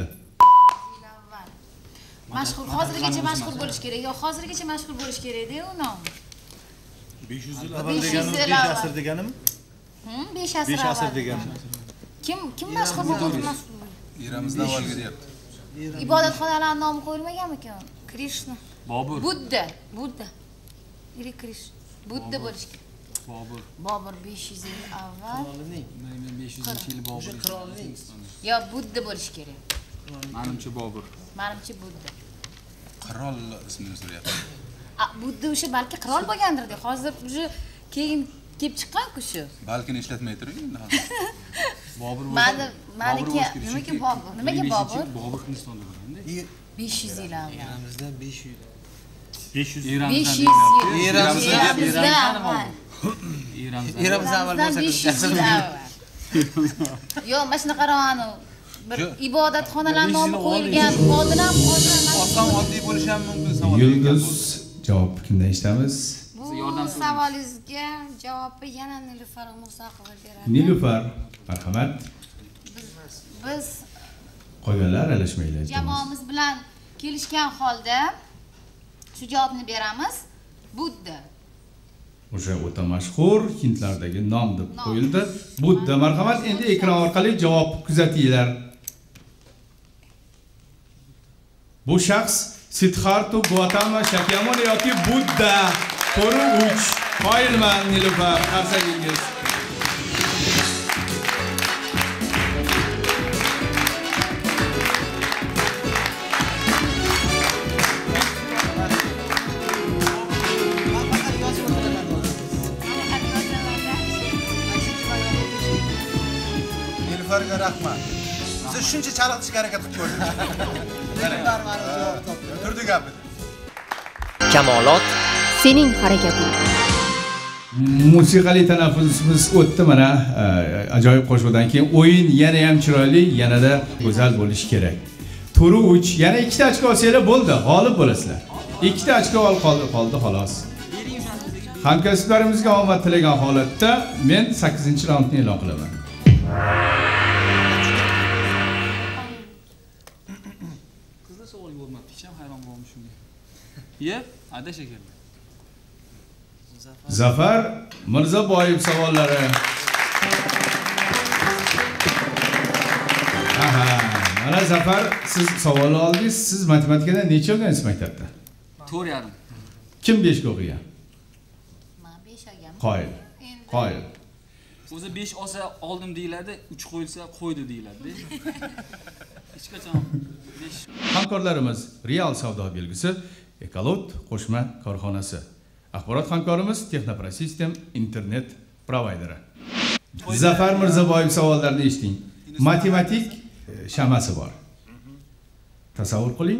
Mashhur, hozirgacha mashhur bo'lish kerak. Yo, hozirgacha mashhur bo'lish kerak-da u nom. besh yuz yil avval deganim besh asr deganim? Hmm, besh asr. besh asr deganim. Kim kim mashhur bo'ldi? Eramizdan avvalgi deyapti. Ibodatxonalarning nomi qo'yilmaganmi-ku? Krishna. Bobur. Budda, Budda. Iri Krishna. Budda bo'lish kerak. Bobur. Bobur besh yuz yil avval. Men besh yuz yil Bobur. Yo, Budda bo'lish kerak. Menimcha Bobur. Menimcha Budda. Qirol ismini so'rayapti. A, Budda o'sha balki qirol bo'lgandir-da. Hozir o'sha keyin kelib chiqqan-ku shu. Balkini ishlatmay turing endi hozir. Bobur. Mani, maniki, nimaga Bobur? Nimaga Bobur? Bobur Hindistonda bo'lganda. besh yuz yil avval. Eramizdan besh yuz. besh yuz besh yuz yil. Eramizdan avval. Eramizdan. Eramizdan avval bo'lsa besh yuz yil avval. Yo, mana shunaqa qarang. Bir ibodatxonalar nomi qo'yilgan. Oldin ham, hozir ham. Oson oddiy bo'lishi ham mumkin savol. Yulduz javob kimdan eshitamiz? Bu savolingizga javobni yana Nilufar Mursaqova beradi. Nilufar, marhamat. Biz Qolganlar aralashmaylar. Jamoamiz bilan kelishgan holda shu javobni beramiz. Budda. O'sha o'ta mashhur hindlardagi nom deb qo'yildi. Budda, marhamat. Endi ekran orqali javob kuzatinglar. Bu shaxs Siddhartha Gautama Shakyamuni yoki Budda. To'g'ri uch. Qoyilman Nilufar, qarsagingiz. Nilfarga rahmat. Siz shuncha chalg'itishga harakat qilib ko'rdik. Turdi gapi. Kamolot sening harakating. Musiqali tanaffusimiz o'tdi mana ajoyib qo'shiqdan keyin o'yin yana ham chiroyli, yanada go'zal bo'lishi kerak. Turi uch, yana ikkita ochko olsanglar bo'ldi, g'olib bo'lasizlar. Ikkita ochko ol qoldi, qoldi xolos. Hamkasblarimizga omad tilagan holatda men sakkizinchi raundni e'lon qilaman. Qizlar savol bo'lmabdi, hech ham hayron bo'ldim shunga. Ye, adasha keldi. Zafar Mirzaboyev savollari. Aha, mana Zafar, siz savol oldingiz. Siz matematikadan necha o'qigansiz maktabda? to'rt yarim. Kim besh o'qigan? Men besh olganman. Qoyil. Qoyil. O'zi besh olsa oldim deyiladi, uch qo'yilsa qo'ydi deyiladi. Hech qachon besh. Hamkorlarimiz Real savdo belgisi, Ekolot qo'shma korxonasi. Axborot hamkorimiz Texnoprosystem internet provayderi. Zafar Mirzaboyev savollarini eshiting. Matematik shamasi bor. Tasavvur qiling.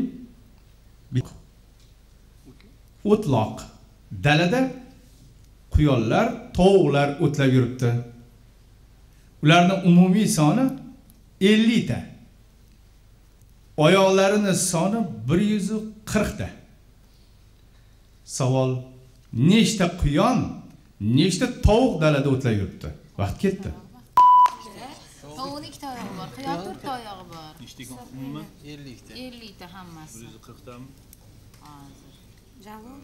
O'tloq. Dalada quyonlar, tovuqlar o'tlab yuribdi. Ularning umumiy soni ellik ta. Oyoqlarining soni bir yuz qirq ta. Savol: nechta quyon, nechta tovuq dalada o'tlab yuribdi? Vaqt ketdi. Tovuqning ikkita oyog'i bor, quyon to'rtta oyog'i bor. Nechta umuman? ellik ta. ellik ta hammasi. bir yuz qirq tami? Hozir. Javob.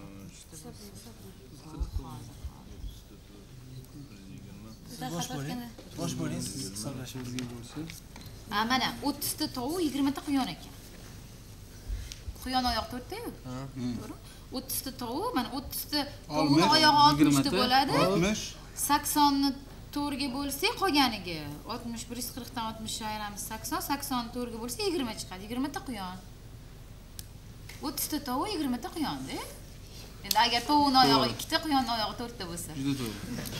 Bosh bo'ling. Bosh bo'ling siz hisoblashingizga bo'lsin. Ha mana o'ttiz ta tovuq, yigirma ta quyon ekan. Quyon oyoq to'rtta-yu. To'g'ri. o'ttiz ta tovuq, mana o'ttiz ta tovuqning oyog'i oltmish ta bo'ladi. oltmish. sakson ni to'rtga bo'lsak qolganiga oltmish, bir yuz qirq dan oltmish ayiramiz sakson, sakson ni to'rtga bo'lsa yigirma chiqadi. yigirma ta quyon. o'ttiz ta tovuq, yigirma ta quyon-da. Endi agar tovuqning oyog'i ikkita, quyonning oyog'i to'rtta bo'lsa. Juda to'g'ri.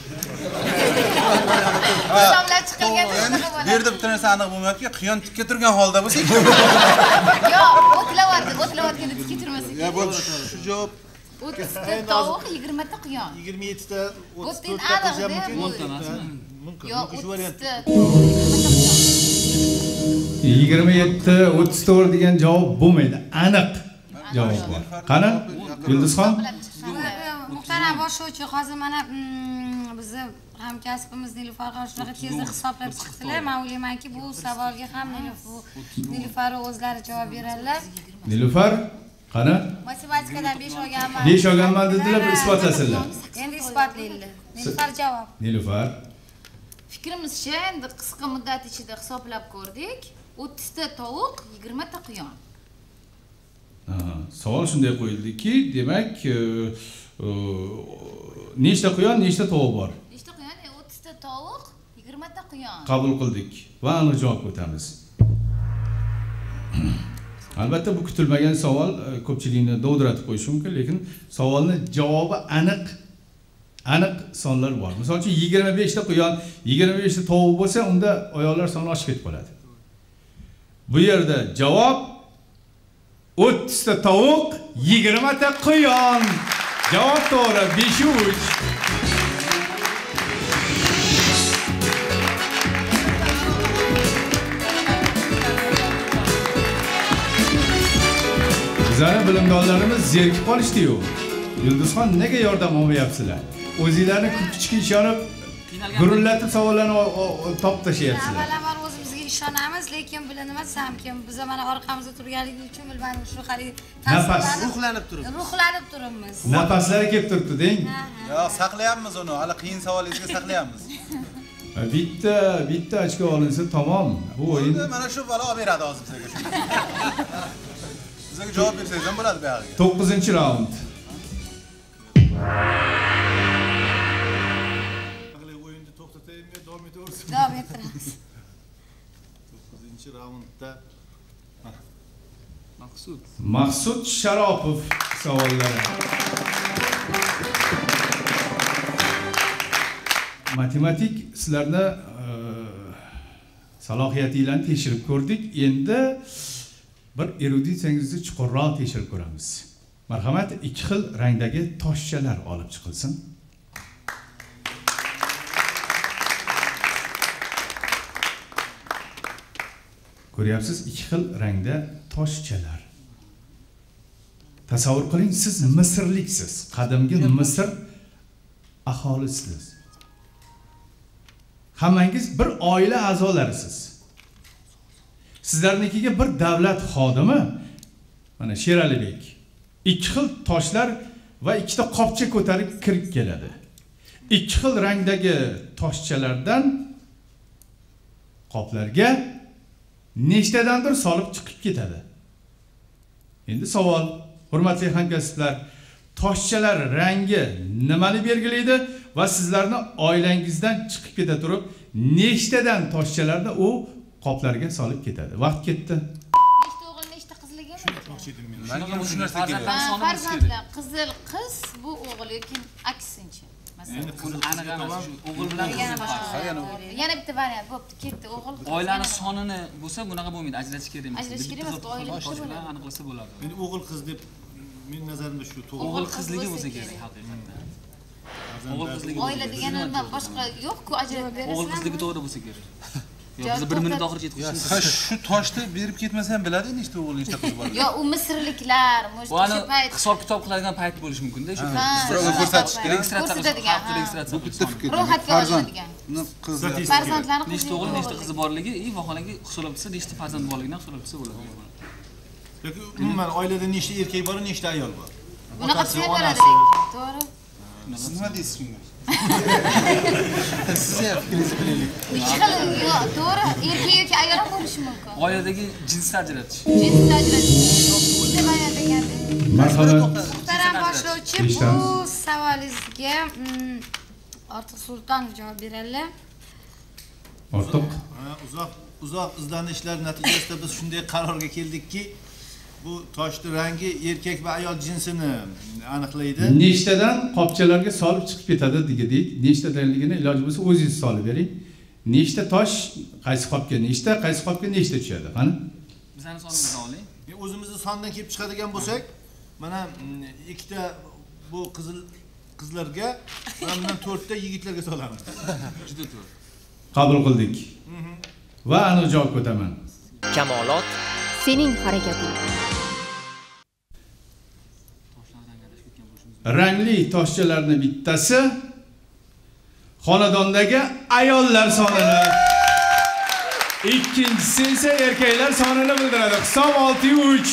Hisoblab chiqilganda shunaqa Bu bo'ladi. yerda bitta narsa aniq bo'lmayapti, quyon tikka turgan holda bo'lsa, Yo'q, o'tlayapti, o'tlayotganda tikka turmasa ya kerak. bo'ldi. Shu javob o'ttiz ta tovuq, yigirma ta quyon. yigirma yetti ta, o'ttiz O'ttin to'rt ta qilsa aniq-da mumkin. bu. O'nta emasmi? Mumkin. Yo'q, Mumkin shu variant. o'ttiz ta tovuq, yigirma ta quyon. yigirma yetti o'ttiz to'rt degan javob bo'lmaydi. Aniq javob bor. Qani? Yulduzxon? Muhtaram boshlovchi, hozir mana bizni hamkasbimiz Nilufar shunaqa tezda hisoblab chiqdilar. Men o'ylaymanki, bu savolga ham Nilufar o'zlari javob beradilar. Nilufar, qani? Matematikadan besh olganman. besh olganman dedilar, bir isbotlasinlar. Endi isbotlaydilar. Nilufar javob. Nilufar. Fikrimizcha endi qisqa muddat ichida hisoblab ko'rdik. o'ttiz ta tovuq, yigirma ta quyon. Aha, savol shunday qo'yildiki, demak, e, e, nechta quyon, nechta tovuq bor? Nechta quyon? o'ttiz ta tovuq, yigirma ta quyon. Qabul qildik va aniq javob o'tamiz. Albatta bu kutilmagan savol ko'pchilikni dovdiratib qo'yishi mumkin, lekin savolning javobi aniq aniq sonlar bor. Misol uchun yigirma besh ta quyon, yigirma besh ta tovuq bo'lsa, unda oyoqlar soni oshib ketib qoladi. Bu yerda javob o'ttiz ta tovuq, yigirma ta quyon. Javob to'g'ri, besh uch. Bizlarning bilimdonlarimiz zerikib qolishdi-yu. Yulduzxon nega yordam olmayapsizlar? O'zingizlarni kuchga ishonib, gurullatib savollarni topib tashlayapsizlar. Avvalambor o'zimizga ishonamiz, lekin bilinamasam kim biz mana orqamizda turganligi uchun bilmadim shu qari Nafas. Ruhlanib turib. ruhlanib turibmiz. Nafaslari kelib turibdi, deng. Yo'q, saqlayapmiz uni. Hali qiyin savolingizga saqlayapmiz. Bitta, bitta ochko olinsa tamom. Bu o'yin Mana shu bola olib beradi hozir bizga. Bizga javob bersangiz ham bo'ladi bu yerga. to'qqizinchi raund. Hali o'yinni to'xtataymi, davom etaversin. Davom ettiramiz. to'qqizinchi raundda Maqsud. Maqsud Sharopov savollari. Matematik sizlarni salohiyatingizni tekshirib ko'rdik. Endi bir erudisiyangizni chuqurroq tekshirib ko'ramiz. Marhamat, ikki xil rangdagi toshchalar olib chiqilsin. Ko'ryapsiz, ikki xil rangda toshchalar. Tasavvur qiling, siz Misrliksiz, qadimgi Misr aholisisiz. Hammangiz bir oila a'zolarisiz. Sizlarnikiga bir davlat xodimi, mana Sheralibek, ikki xil toshlar va ikkita qopcha ko'tarib kirib keladi. Ikki xil rangdagi toshchalardan qoplarga nechtadandir solib chiqib ketadi. Endi savol, hurmatli hamkasblar, toshchalar rangi nimani belgilaydi va sizlarni oilangizdan chiqib keta turib, nechtadan toshchalarni u qoplarga solib ketadi? Vaqt ketdi. Nechta o'g'il, nechta qizligimi? Menga ham shu narsa keladi. Farzandlar, qizil qiz bu o'g'il yoki aksincha. Masalan, Aniq emas, shu o'g'il bilan yana qiz boshqa. farqi. Yana bitta variant bo'pti, ketdi o'g'il. qiz, Oilani yana- sonini bo'lsa bunaqa bo'lmaydi, ajratish kerak emas. Ajratish kerak emas, oila tosh bo'ladi. bilan aniqlasa bo'ladi. Endi o'g'il qiz deb men nazarimda shu to'g'ri. O'g'il qiz qizligi bo'lsa bo'lsa kerak. kerak haqiqatdan. O'g'il qizligi Oila degani nima boshqa yo'q-ku, ajratib O'g'il berasizlar. qizligi to'g'ri bo'lsa kerak. Biz bir minut oxirigacha yetkazishimiz. Ha, shu toshni berib ketmasa ham biladi, nechta o'g'il, nechta qiz bor. Yo, u misrliklar, Buni o'sha payt hisob kitob qiladigan payt bo'lishi munda, shu birovga ko'rsatish kerak. registratsiya ko'rsatadigan, ha. registratsiya Bu bitta fikr. ro'yxatga oladigan. Qizlar Farzandlarni nechta o'g'il, nechta qizi borligi, и vaholanki hisoblab bilsa, nechta farzand borligidan hisoblab bilsa bo'ladi. yoki umuman oilada nechta erkak bor, nechta ayol bor? Bunaqa Otasi, tushuntiradi. onasi. To'g'ri. siz nima deysiz shunga? Siz ham fikringizni qilaylik. Ikki xil, yo, to'g'ri, erkak yoki ayol ham bo'lishi mumkin. Oiladagi jinsni ajratish. Jinsni ajratish. Deb aytgan. Marhamat. Muhtaram boshlovchi, Eshitamiz. bu savolingizga mm, Ortiq Sultonov javob beradilar. Ortiq. Ha, uzoq uzoq izlanishlar natijasida biz shunday qarorga keldikki, bu toshni rangi erkak va ayol jinsini aniqlaydi. Nechtadan qopchalarga solib chiqib ketadi degadik, nechtadanligini iloji bo'lsa o'zingiz solib bering. Nechta tosh qaysi qopga nechta, qaysi qopga nechta tushadi? Qani? Bizning sonimizni oling. E, o'zimizni sondan kelib chiqadigan bo'lsak, mana mm, ikkita bu qizil qizlarga, mana bundan to'rtta yigitlarga solamiz. Juda to'g'ri. Qabul qildik. Va aniq javob o'taman. Kamolot sening harakating. Rangli toshchalarning bittasi xonadondagi ayollar sonini, ikkinchisi esa erkaklar sonini bildiradi. Hisob olti uch.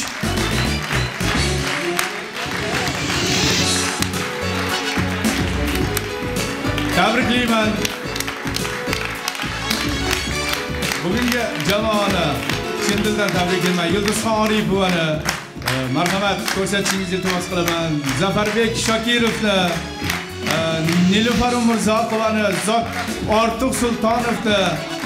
Tabriklayman. Bugungi jamoani chin dildan tabriklayman. Yulduzxon Oripovani marhamat ko'rsatishingizni iltimos qilaman. Zafarbek Shokirovni, Nilufar Umurzoqovani, Ortiq Sultonovni,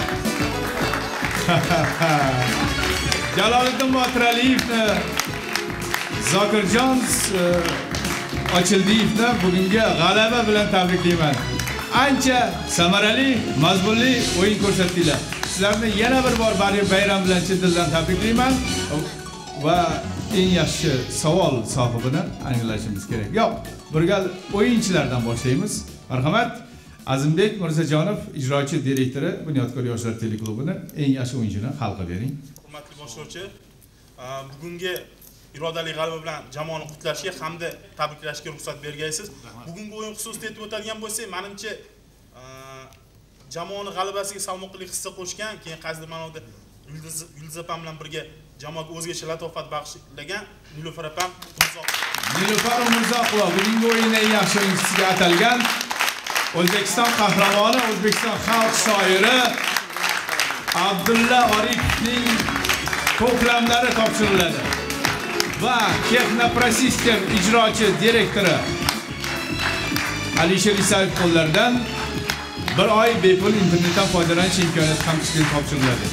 Jaloliddin Botiraliyevni, Zokirjon Ochildiyevni bugungi g'alaba bilan tabriklayman. Ancha samarali, mazmunli o'yin ko'rsatdinglar. Sizlarni yana bir bor bayram bilan chin dildan tabriklayman va eng yaxshi savol sohibini anglashimiz kerak. Yo'q, bir gal o'yinchilardan boshlaymiz. Marhamat, Azimbek Mirzajonov, ijrochi direktori Bunyodkor yoshlar teleklubini eng yaxshi o'yinchini hal qilib bering. Hurmatli boshlovchi, bugungi irodali g'alaba bilan jamoani qutlashga hamda tabriklashga ruxsat bergaysiz. Bugungi o'yin xususida aytib o'tadigan bo'lsak, menimcha jamoani g'alabasiga salmoqli hissa qo'shgan, keyin qaysidir ma'noda Yulduz Yulduz opam bilan birga jamoaga o'zgacha latofat bag'ishlagan Nilufar opam Umurzoqova. Nilufar Umurzoqova bugungi o'yinning eng yaxshi o'yinchisiga atalgan. O'zbekiston qahramoni, O'zbekiston xalq shoiri Abdulla Oripovning to'plamlari topshiriladi. Va Texnoprosystem ijrochi direktori Alisher Isayev qo'llaridan bir oy bepul internetdan foydalanish imkoniyati ham sizga topshiriladi.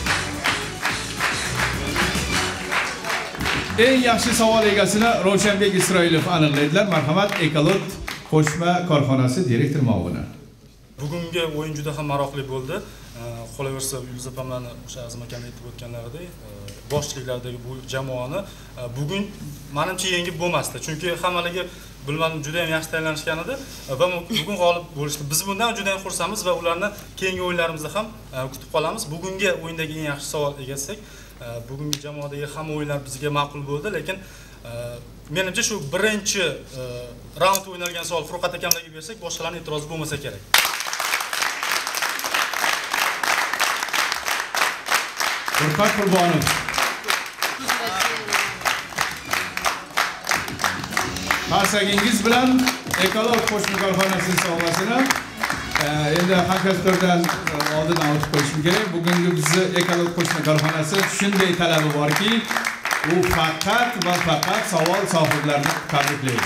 Eng yaxshi savol egasini Ravshanbek Isroilov aniqlaydilar. Marhamat, Ekolot qo'shma korxonasi direktor muavini. Bugungi o'yin juda ham maroqli bo'ldi. Qolaversa, Yulduz opamlarni o'sha Azim akam aytib o'tganlaridek, boshchiliklardagi bu jamoani bugun menimcha yengib bo'lmasdi. Chunki hammaligi bilmadim juda ham yaxshi tayyorlanishgan edi va bugun g'olib bo'lishdi. Biz bundan juda ham xursandmiz va ularni keyingi o'yinlarimizda ham kutib qolamiz. Bugungi o'yindagi eng yaxshi savol egasak, bugungi jamoadagi hamma o'yinlar bizga ma'qul bo'ldi, lekin menimcha shu birinchi raund o'ynalgan savol Furqat akamlarga bersak, boshqalarning e'tirozi bo'lmasa kerak. Furqat Qurbonov. Qarsagingiz bilan Ekolog qo'shma korxonasi sovg'asini endi hamkasblardan oldin olib qo'yishim kerak. Bugungi bizni Ekolog qo'shma korxonasi shunday talabi borki, u faqat va faqat savol sohiblarini tabriklaydi.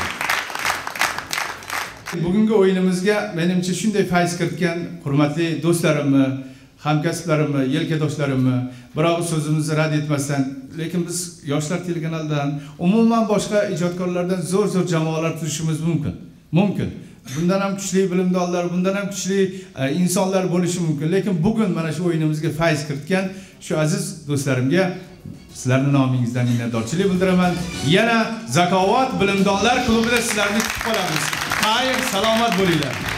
Bugungi o'yinimizga menimcha shunday fayz kiritgan hurmatli do'stlarimni, hamkasblarimni, yelkadoshlarimni, biroq so'zimizni rad etmasdan, lekin biz yoshlar telekanalidan, umuman boshqa ijodkorlardan zo'r-zo'r jamoalar tuzishimiz mumkin. Mumkin. Bundan ham kuchli bilimdonlar, bundan ham kuchli insonlar bo'lishi mumkin, lekin bugun mana shu o'yinimizga fayz kiritgan shu aziz do'stlarimga sizlarning nomingizdan minnatdorchilik bildiraman. Yana Zakovat bilimdonlar klubida sizlarni kutib qolamiz. Xayr, salomat bo'linglar.